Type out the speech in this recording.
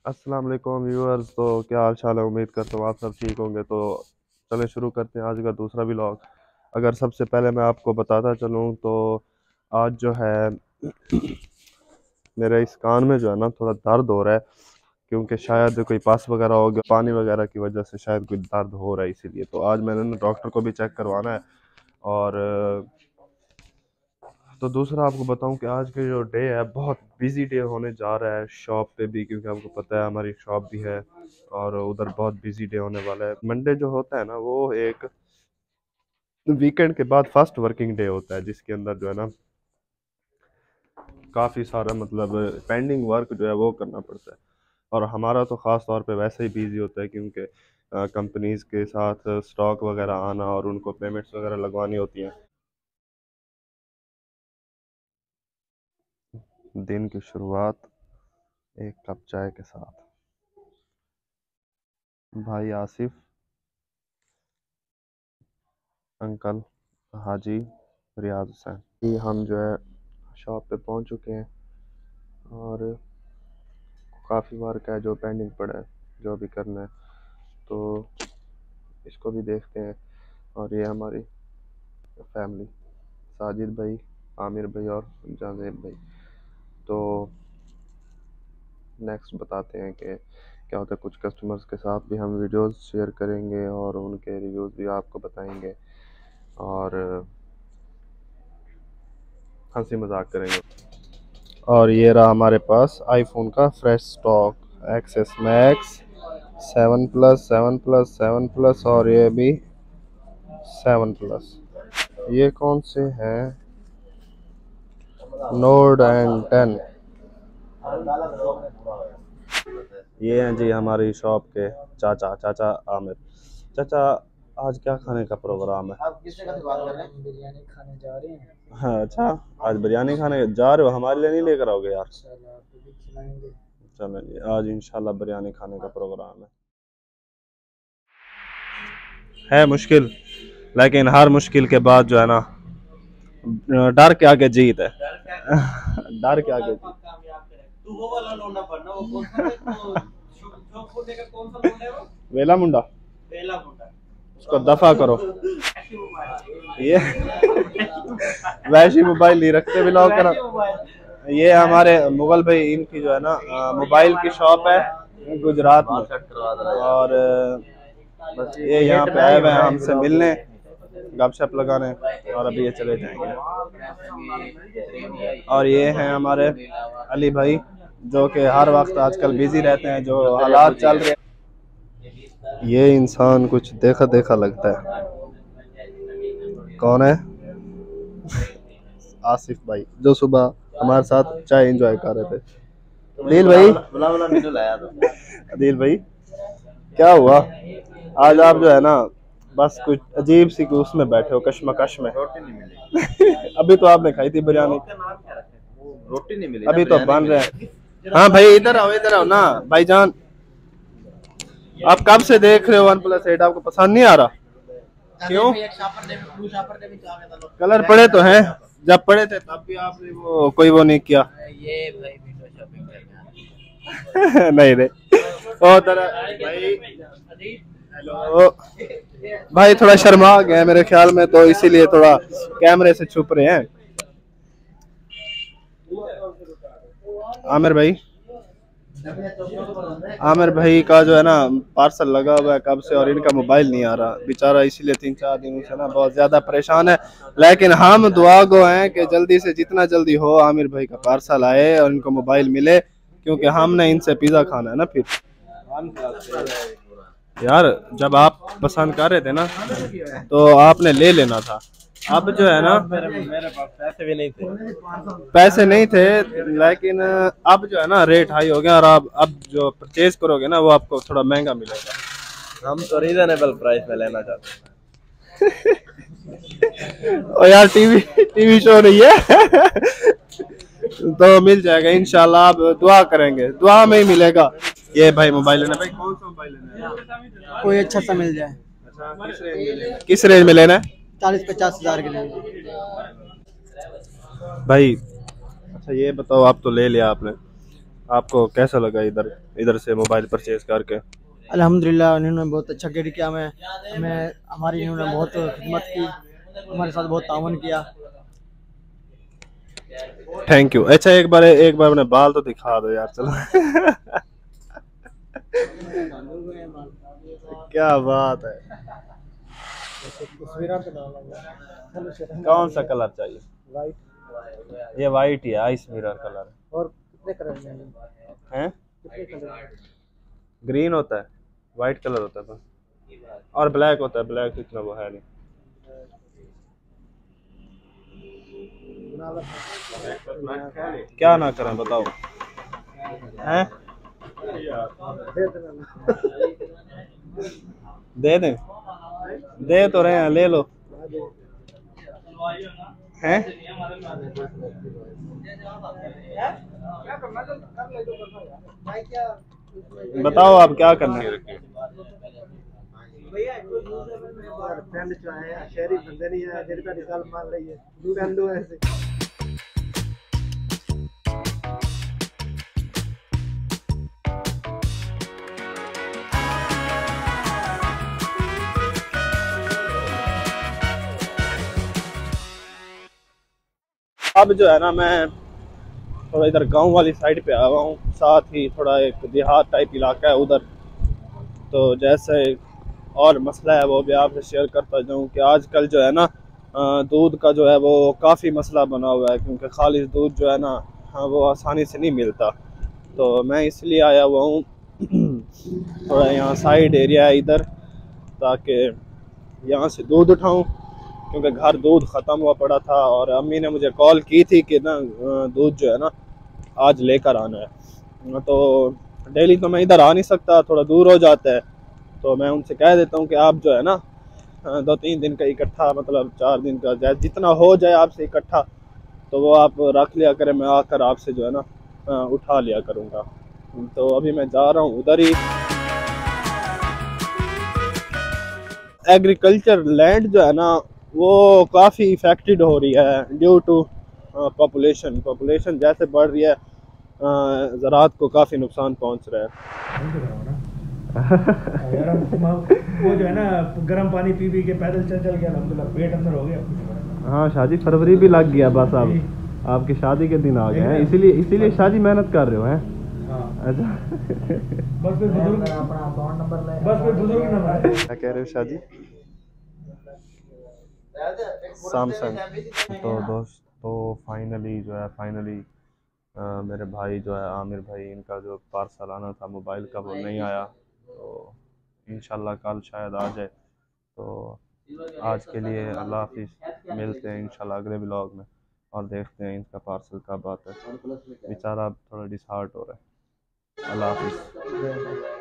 अस्सलाम वालेकुम व्यूअर्स। तो क्या हाल चाल है? उम्मीद करता हूँ आप सब ठीक होंगे। तो चलें शुरू करते हैं आज का दूसरा व्लॉग। अगर सबसे पहले मैं आपको बताता चलूँ तो आज जो है मेरे इस कान में जो है ना थोड़ा दर्द हो रहा है, क्योंकि शायद कोई पास वगैरह हो गया, पानी वगैरह की वजह से शायद कोई दर्द हो रहा है। इसीलिए तो आज मैंने ना डॉक्टर को भी चेक करवाना है। और तो दूसरा आपको बताऊं कि आज के जो डे है बहुत बिजी डे होने जा रहा है शॉप पे भी, क्योंकि आपको पता है हमारी शॉप भी है और उधर बहुत बिजी डे होने वाला है। मंडे जो होता है ना वो एक वीकेंड के बाद फर्स्ट वर्किंग डे होता है, जिसके अंदर जो है ना काफ़ी सारा मतलब पेंडिंग वर्क जो है वो करना पड़ता है। और हमारा तो ख़ास तौर पे वैसे ही बिजी होता है, क्योंकि कंपनीज के साथ स्टॉक वगैरह आना और उनको पेमेंट्स वगैरह लगवानी होती हैं। दिन की शुरुआत एक कप चाय के साथ। भाई आसिफ, अंकल हाजी रियाज हुसैन, ये हम जो है शॉप पे पहुंच चुके हैं और काफ़ी वर्क है जो पेंडिंग पड़ा है, जो भी करना है तो इसको भी देखते हैं। और ये हमारी फैमिली, साजिद भाई, आमिर भाई और जावेद भाई। तो नेक्स्ट बताते हैं कि क्या होता है। कुछ कस्टमर्स के साथ भी हम वीडियोस शेयर करेंगे और उनके रिव्यूज़ भी आपको बताएंगे और हंसी मजाक करेंगे। और ये रहा हमारे पास आईफोन का fresh stock, XS max 7 plus 7 plus 7 plus और ये भी 7 प्लस। ये कौन से हैं? Note and 10। ये हैं जी हमारी शॉप के चाचा, चाचा आमिर। चाचा, आज क्या खाने का प्रोग्राम है? आप किस जगह से बात कर रहे हैं? बिरयानी खाने जा रहे हैं। हाँ, अच्छा, आज बिरयानी खाने जा रहे हो? हमारे लिए नहीं लेकर आओगे यार? इंशाल्लाह आपको भी खिलाएंगे। चलें जी, आज इंशाल्लाह बिरयानी खाने का प्रोग्राम है मुश्किल, लेकिन हर मुश्किल के बाद जो है ना डर के आगे जीत है। डर के आगे जीत। तू वो वाला लौंडा बनना, वो कौन सा है तो शौक होने का कौन सा लौंडा है वो? वेला मुंडा, पहला मुंडा। उसको दफा करो। ये वैशी मोबाइल नहीं रखते ब्लॉग करा। ये हमारे मुगल भाई, इनकी जो है ना मोबाइल की शॉप है गुजरात में। और बस ये यहाँ पे आए हुए हैं हमसे मिलने, गपशप लगाने, और अभी ये चले जाएंगे। और ये हैं हमारे अली भाई, जो कि हर वक्त आजकल बिजी रहते हैं, जो हालात चल रहे हैं। ये इंसान कुछ देखा देखा लगता है। कौन है? आसिफ भाई, जो सुबह हमारे साथ चाय एंजॉय कर रहे थे। अदिल भाई, अदिल भाई, क्या हुआ आज आप जो है ना बस कुछ अजीब सी उसमें बैठे हो, कश्मकश में? रोटी नहीं मिली। अभी तो आपने खाई थी बिरयानी। रोटी नहीं मिली अभी तो बन रहे हैं। हाँ भाई, इधर आओ ना भाईजान। आप कब से देख रहे हो OnePlus 8? आपको पसंद नहीं आ रहा? क्यों? कलर पड़े तो हैं, जब पड़े थे तब भी आपने वो कोई वो नहीं किया। ये भाई विंडो शॉपिंग करने नहीं रे, ओ तरह भाई। हेलो भाई, थोड़ा शर्मा गए मेरे ख्याल में, तो इसीलिए थोड़ा कैमरे से छुप रहे हैं। आमिर भाई, आमिर भाई का जो है ना पार्सल लगा हुआ है कब से और इनका मोबाइल नहीं आ रहा बेचारा, इसीलिए 3-4 दिनों से ना बहुत ज्यादा परेशान है। लेकिन हम दुआ गो हैं कि जल्दी से जितना जल्दी हो आमिर भाई का पार्सल आए और इनको मोबाइल मिले, क्योंकि हमने इनसे पिज्जा खाना है ना। फिर यार, जब आप पसंद कर रहे थे ना तो आपने ले लेना था। अब जो है ना मेरे पास पैसे भी नहीं थे। पैसे नहीं थे, लेकिन अब जो है ना रेट हाई हो गया और आप अब जो परचेज करोगे ना वो आपको थोड़ा महंगा मिलेगा। हम तो रीजनेबल प्राइस में लेना चाहते और यार टीवी टीवी शो नहीं है। तो मिल जाएगा इंशाल्लाह, आप दुआ करेंगे, दुआ में ही मिलेगा। ये भाई मोबाइल लेना, भाई कौन सा मोबाइल लेना है? कोई अच्छा सा मिल जाए। अच्छा, किस रेंज में लेना है? 40-50 हजार के लिए। भाई अच्छा ये बताओ, आप तो ले लिया आपने, आपको कैसा लगा इधर इधर से मोबाइल परचेज करके? अल्हम्दुलिल्लाह उन्होंने बहुत अच्छा गाइड किया हमें हमारी इन्होंने बहुत खिदमत की, हमारे साथ बहुत ताउन किया। Thank you. अच्छा एक बार अपने बाल तो दिखा दो यार, चलो। क्या बात है। कौन सा कलर चाहिए? वाइट। ये वाइट ही है, आइस मिरर कलर और कितने कलर में है। कितने कलर? ग्रीन होता है, वाइट कलर होता है बस, और ब्लैक होता है। ब्लैक इतना वो है नहीं। क्या ना करें बताओ हैं? दे दें? दे तो रहे हैं, ले लो हैं। बताओ आप क्या करना है? फ्रेंड जो है शहरी बंदे नहीं है जिनका निकाल मान रही है फ्रेंड ऐसे। अब जो है ना, मैं थोड़ा इधर गांव वाली साइड पे आया हूँ, साथ ही थोड़ा एक देहात टाइप इलाका है उधर। तो जैसे और मसला है वो भी आपसे शेयर करता जाऊँ कि आजकल जो है ना, दूध का जो है वो काफ़ी मसला बना हुआ है, क्योंकि खालिश दूध जो है ना, वो आसानी से नहीं मिलता। तो मैं इसलिए आया हुआ हूँ थोड़ा यहाँ साइड एरिया है इधर, ताकि यहाँ से दूध उठाऊँ, क्योंकि घर दूध ख़त्म हुआ पड़ा था और अम्मी ने मुझे कॉल की थी कि ना दूध जो है ना आज लेकर आना है। तो डेली तो मैं इधर आ नहीं सकता, थोड़ा दूर हो जाता है। तो मैं उनसे कह देता हूँ कि आप जो है ना 2-3 दिन का इकट्ठा, मतलब 4 दिन का, जितना हो जाए आपसे इकट्ठा, तो वो आप रख लिया करें, मैं आकर आपसे जो है ना उठा लिया करूँगा। तो अभी मैं जा रहा हूँ उधर ही। एग्रीकल्चर लैंड जो है ना वो काफ़ी इफेक्टेड हो रही है ड्यू टू पॉपुलेशन जैसे बढ़ रही है, ज़राअत को काफ़ी नुकसान पहुंच रहा है। यार वो जो है ना गर्म पानी पी पी के पैदल चल चल के अल्हम्दुलिल्लाह पेट अंदर हो गया। हाँ शादी फरवरी भी लग गया, बस अब आपकी शादी के दिन आ गए हैं, इसीलिए शादी मेहनत कर रहे हो हैं। अच्छा। बस कोई बुजुर्ग अपना अकाउंट नंबर ले, बस कोई बुजुर्ग नंबर। क्या कह रहे हो शादी? सैमसंग। तो दोस्तों फाइनली मेरे भाई जो है आमिर भाई, इनका जो पार्सल आना था मोबाइल का वो नहीं आया। तो इंशाल्लाह कल शायद आ जाए। तो आज के लिए अल्लाह हाफिज़, मिलते हैं इंशाल्लाह अगले ब्लॉग में और देखते हैं इनका पार्सल कब आता है। बेचारा थोड़ा डिसहार्ट हो रहा है। अल्लाह हाफिज़।